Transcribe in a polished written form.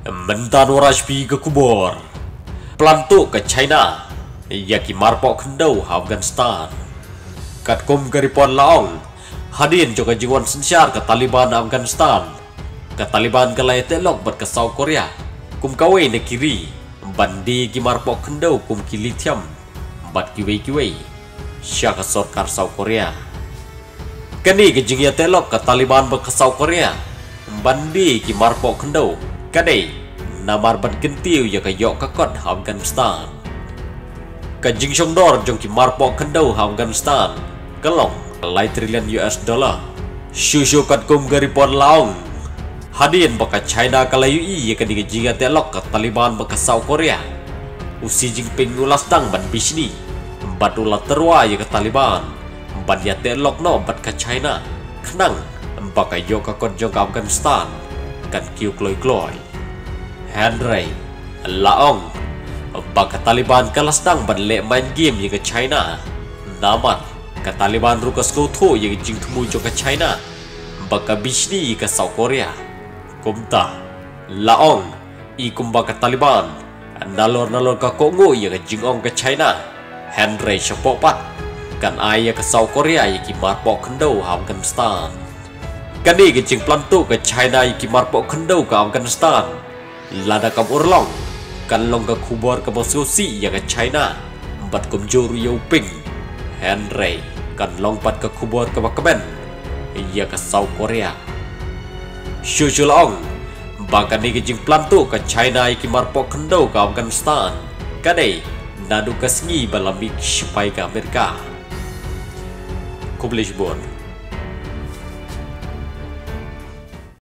Mentan warajpi ke kubur pelantuk ke China yaki marpok kendau Afghanistan kat kum garipon laong hadin juga jiwan sensyar ke Taliban Afghanistan ke Taliban ke lai telok ber ke South Korea kum kawai ne kiri bandi ki marpok kendau kum ki lithium bat kiwei syak sarkar South Korea kani ke jingya telok ke Taliban ber ke South Korea bandi ki marpok kendau kadai namar ban kentiu ya ka yok kakot Afghanistan ka jing dor jong ki marpok kendau Afghanistan kelong lai trilion US dollar shushu kat kum garipon laong hadin baka China kalayu i ya ka diga jinga telok ka Taliban baka South Korea usi Jinping ulas tang ban bisni bat ulat terwa ya ka Taliban ban ya telok no bat ka China kenang baka yok kakot jong Afghanistan kan kiu kloi Henry laong baka Taliban kalas dang ban le main game ye ke China naman ka Taliban rukas ko tho ye jing thumu jo ke China baka bisni ke South Korea kumta laong i kumba ka Taliban nalor ka kongo ye ke jingong ke China Henry shapopat kan ai ke South Korea ye ki marpok kendau Afghanistan kani ke jing plantu ke China ye ki marpok kendau ke Afghanistan lada kam urlong kan long ka kubur ka bososi ya ka China bat kum joru yau ping Henry kan long pat ka kubur ka bakaben ya ka South Korea shulong bakan ni jing plantu ka China iki marpok kendau ka Afghanistan kadai nadu kasngi balamik sipai ka Amerika kublish bon